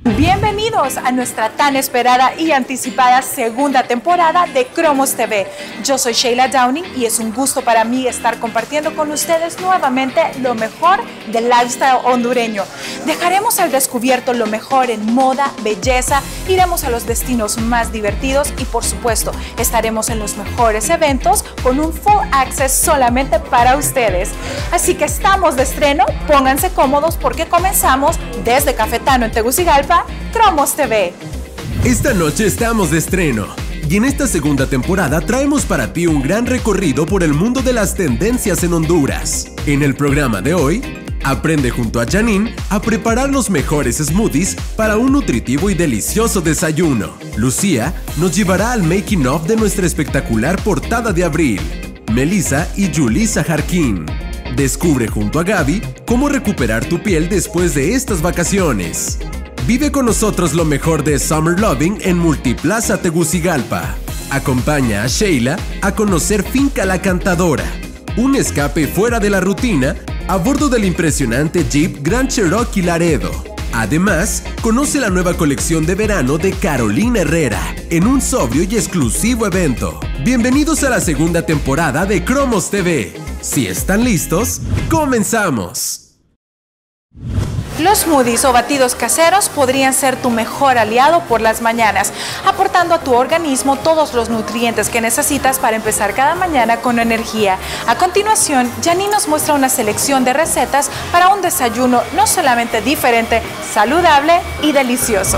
Bienvenidos a nuestra tan esperada y anticipada segunda temporada de Cromos TV. Yo soy Sheila Downing y es un gusto para mí estar compartiendo con ustedes nuevamente lo mejor del lifestyle hondureño. Dejaremos al descubierto lo mejor en moda, belleza, iremos a los destinos más divertidos y por supuesto estaremos en los mejores eventos con un full access solamente para ustedes. Así que estamos de estreno, pónganse cómodos porque comenzamos desde Cafetano en Tegucigalpa, Cromos TV. Esta noche estamos de estreno y en esta segunda temporada traemos para ti un gran recorrido por el mundo de las tendencias en Honduras. En el programa de hoy, aprende junto a Janine a preparar los mejores smoothies para un nutritivo y delicioso desayuno. Lucía nos llevará al making of de nuestra espectacular portada de abril. Melissa y Julissa Jarquín. Descubre junto a Gaby cómo recuperar tu piel después de estas vacaciones. Vive con nosotros lo mejor de Summer Loving en Multiplaza Tegucigalpa. Acompaña a Sheila a conocer Finca La Cantadora, un escape fuera de la rutina a bordo del impresionante Jeep Grand Cherokee Laredo. Además, conoce la nueva colección de verano de Carolina Herrera en un sobrio y exclusivo evento. Bienvenidos a la segunda temporada de Cromos TV. Si están listos, ¡comenzamos! Los smoothies o batidos caseros podrían ser tu mejor aliado por las mañanas, aportando a tu organismo todos los nutrientes que necesitas para empezar cada mañana con energía. A continuación, Janine nos muestra una selección de recetas para un desayuno no solamente diferente, saludable y delicioso.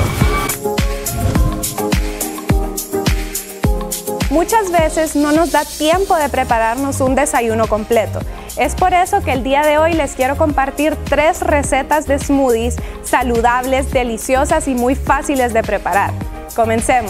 Muchas veces no nos da tiempo de prepararnos un desayuno completo. Es por eso que el día de hoy les quiero compartir 3 recetas de smoothies saludables, deliciosas y muy fáciles de preparar. Comencemos.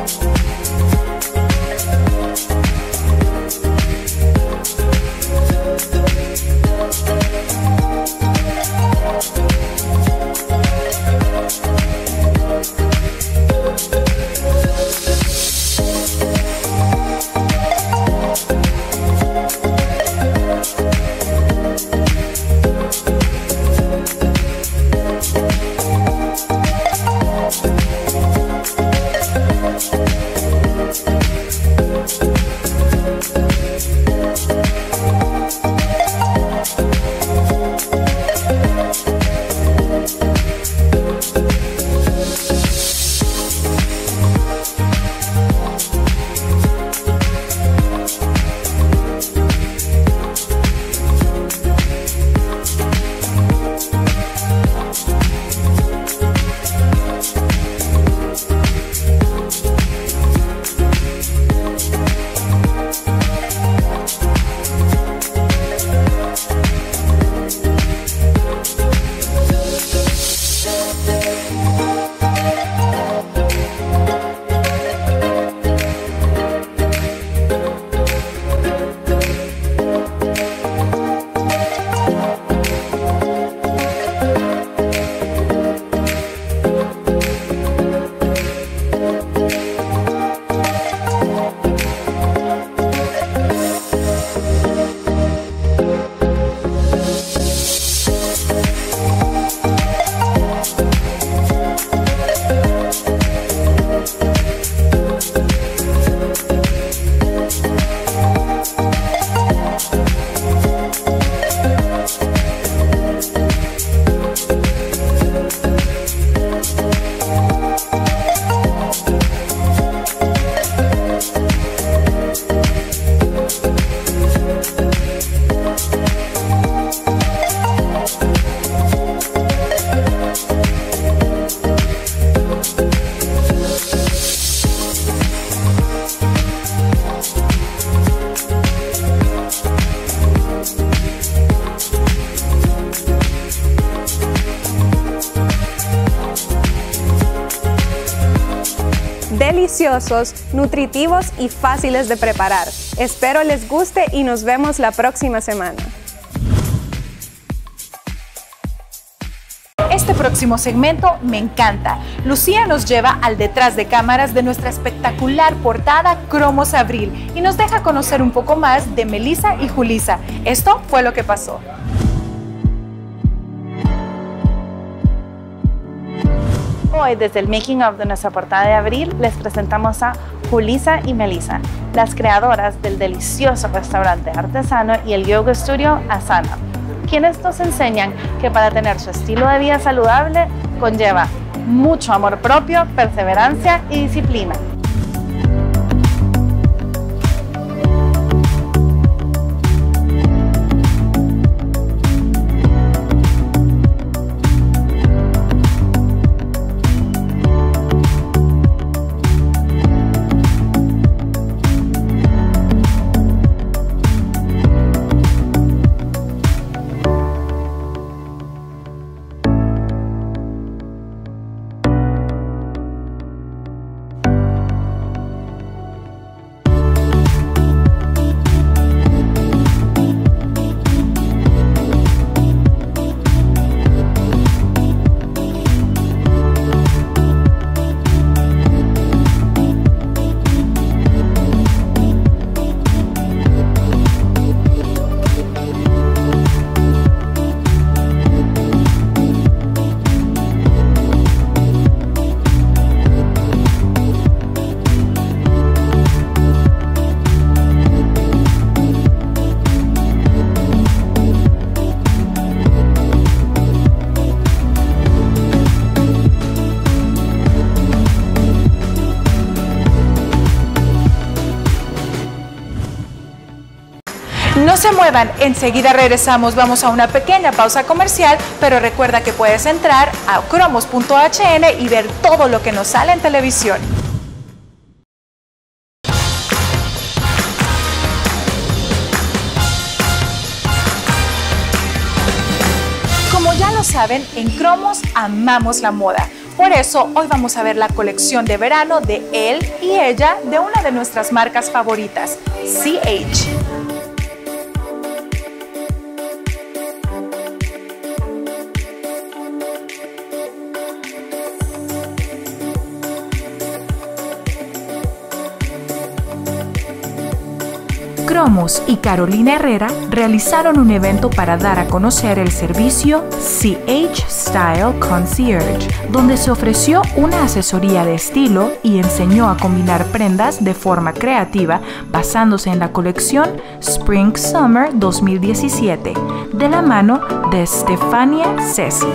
Deliciosos, nutritivos y fáciles de preparar. Espero les guste y nos vemos la próxima semana. Este próximo segmento me encanta. Lucía nos lleva al detrás de cámaras de nuestra espectacular portada Cromos Abril y nos deja conocer un poco más de Melissa y Julissa. Esto fue lo que pasó. Hoy, desde el making of de nuestra portada de abril, les presentamos a Julissa y Melissa, las creadoras del delicioso restaurante artesano y el yoga studio Asana, quienes nos enseñan que para tener su estilo de vida saludable conlleva mucho amor propio, perseverancia y disciplina. No se muevan, enseguida regresamos, vamos a una pequeña pausa comercial, pero recuerda que puedes entrar a cromos.hn y ver todo lo que nos sale en televisión. Como ya lo saben, en Cromos amamos la moda. Por eso, hoy vamos a ver la colección de verano de él y ella de una de nuestras marcas favoritas, CH. Cromos y Carolina Herrera realizaron un evento para dar a conocer el servicio CH Style Concierge, donde se ofreció una asesoría de estilo y enseñó a combinar prendas de forma creativa basándose en la colección Spring Summer 2017, de la mano de Stefania Ceci.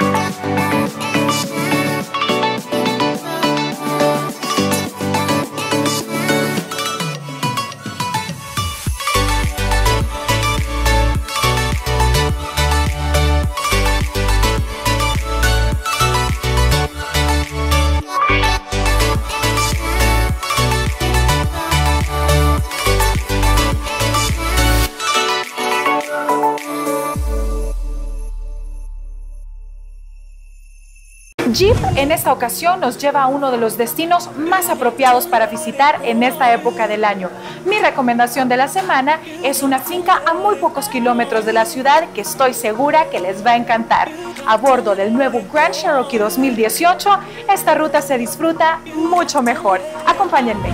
Jeep en esta ocasión nos lleva a uno de los destinos más apropiados para visitar en esta época del año. Mi recomendación de la semana es una finca a muy pocos kilómetros de la ciudad que estoy segura que les va a encantar. A bordo del nuevo Grand Cherokee 2018, esta ruta se disfruta mucho mejor. Acompáñenme.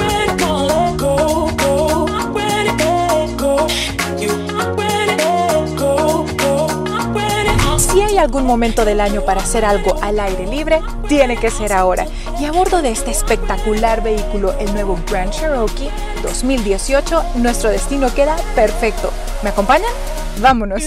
Si hay algún momento del año para hacer algo al aire libre, tiene que ser ahora. Y a bordo de este espectacular vehículo, el nuevo Grand Cherokee 2018, nuestro destino queda perfecto. ¿Me acompañan? ¡Vámonos!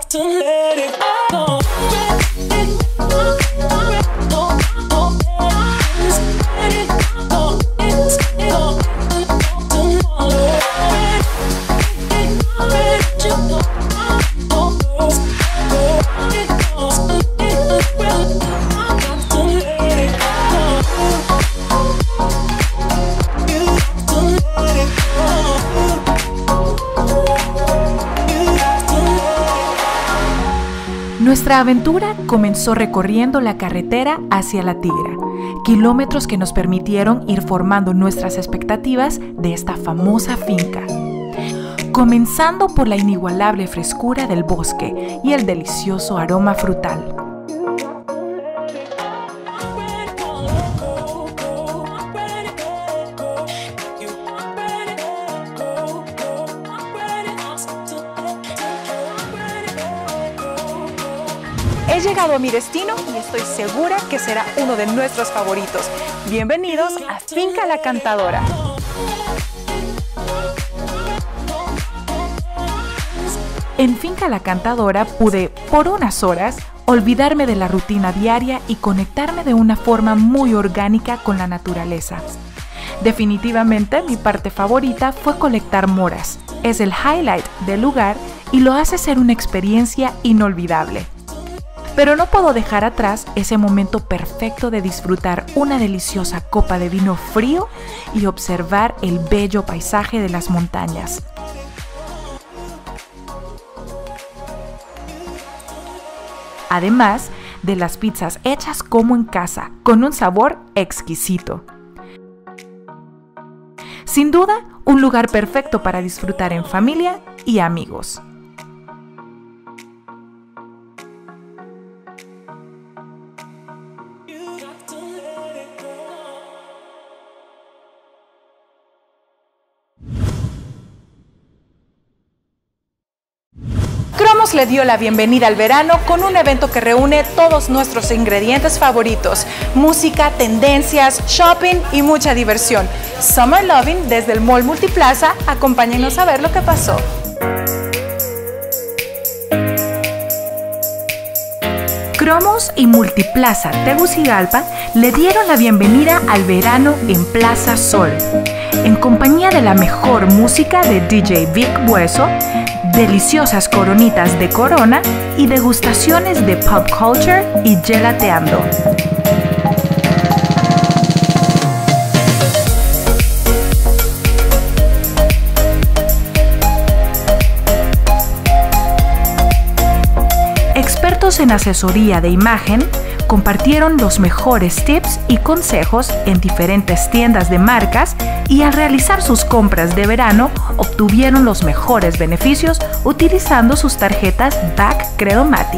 Nuestra aventura comenzó recorriendo la carretera hacia La Tigra, kilómetros que nos permitieron ir formando nuestras expectativas de esta famosa finca. Comenzando por la inigualable frescura del bosque y el delicioso aroma frutal. He llegado a mi destino y estoy segura que será uno de nuestros favoritos. Bienvenidos a Finca La Cantadora. En Finca La Cantadora pude, por unas horas, olvidarme de la rutina diaria y conectarme de una forma muy orgánica con la naturaleza. Definitivamente mi parte favorita fue colectar moras. Es el highlight del lugar y lo hace ser una experiencia inolvidable. Pero no puedo dejar atrás ese momento perfecto de disfrutar una deliciosa copa de vino frío y observar el bello paisaje de las montañas. Además de las pizzas hechas como en casa, con un sabor exquisito. Sin duda, un lugar perfecto para disfrutar en familia y amigos. Cromos le dio la bienvenida al verano con un evento que reúne todos nuestros ingredientes favoritos: música, tendencias, shopping y mucha diversión. Summer Loving desde el Mall Multiplaza. Acompáñenos a ver lo que pasó. Cromos y Multiplaza Tegucigalpa le dieron la bienvenida al verano en Plaza Sol, en compañía de la mejor música de DJ Vic Bueso, deliciosas coronitas de Corona y degustaciones de pop culture y gelateando. Expertos en asesoría de imagen compartieron los mejores tips y consejos en diferentes tiendas de marcas y al realizar sus compras de verano obtuvieron los mejores beneficios utilizando sus tarjetas Back Credomatic.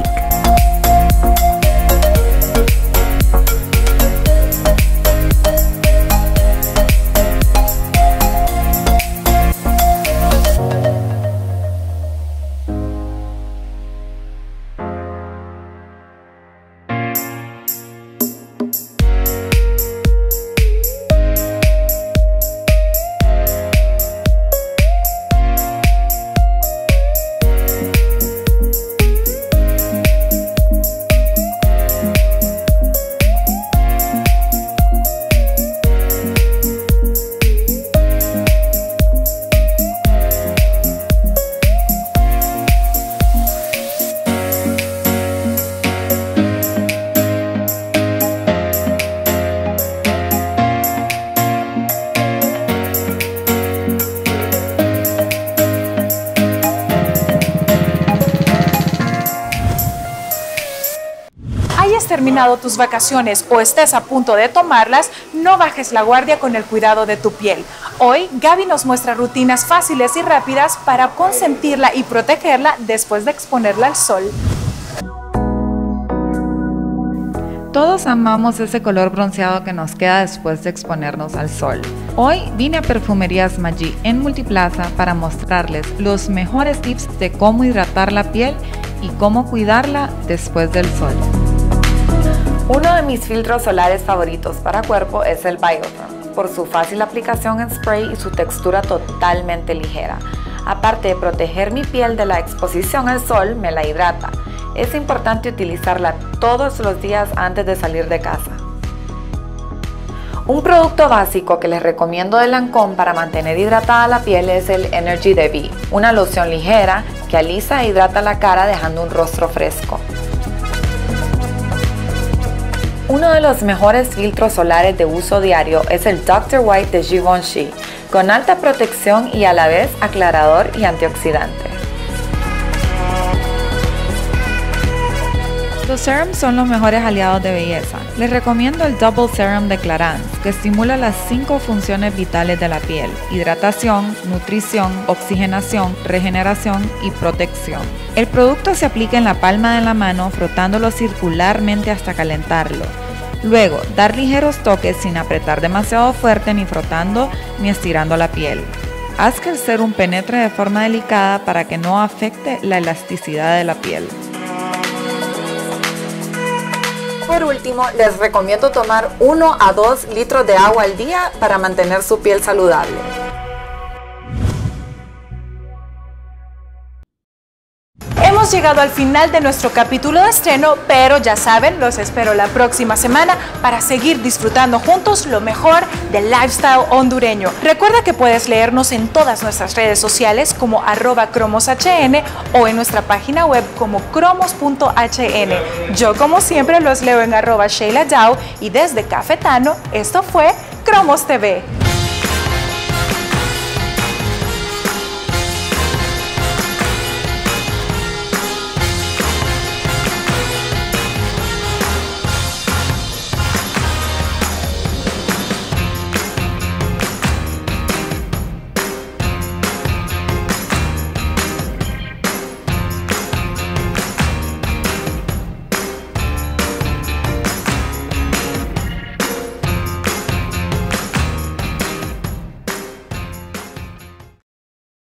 Hayas terminado tus vacaciones o estés a punto de tomarlas, no bajes la guardia con el cuidado de tu piel. Hoy, Gaby nos muestra rutinas fáciles y rápidas para consentirla y protegerla después de exponerla al sol. Todos amamos ese color bronceado que nos queda después de exponernos al sol. Hoy vine a Perfumerías Maggi en Multiplaza para mostrarles los mejores tips de cómo hidratar la piel y cómo cuidarla después del sol. Uno de mis filtros solares favoritos para cuerpo es el Biotherm, por su fácil aplicación en spray y su textura totalmente ligera. Aparte de proteger mi piel de la exposición al sol, me la hidrata. Es importante utilizarla todos los días antes de salir de casa. Un producto básico que les recomiendo de Lancôme para mantener hidratada la piel es el Energy de V, una loción ligera que alisa e hidrata la cara dejando un rostro fresco. Uno de los mejores filtros solares de uso diario es el Dr. White de Givenchy, con alta protección y a la vez aclarador y antioxidante. Los serums son los mejores aliados de belleza. Les recomiendo el Double Serum de Clarins, que estimula las 5 funciones vitales de la piel: hidratación, nutrición, oxigenación, regeneración y protección. El producto se aplica en la palma de la mano frotándolo circularmente hasta calentarlo. Luego, dar ligeros toques sin apretar demasiado fuerte ni frotando ni estirando la piel. Haz que el serum penetre de forma delicada para que no afecte la elasticidad de la piel. por último, les recomiendo tomar 1 a 2 litros de agua al día para mantener su piel saludable. Hemos llegado al final de nuestro capítulo de estreno, pero ya saben, los espero la próxima semana para seguir disfrutando juntos lo mejor del lifestyle hondureño. Recuerda que puedes leernos en todas nuestras redes sociales como @cromoshn o en nuestra página web como cromos.hn. Yo como siempre los leo en @SheilaDow y desde Cafetano, esto fue Cromos TV.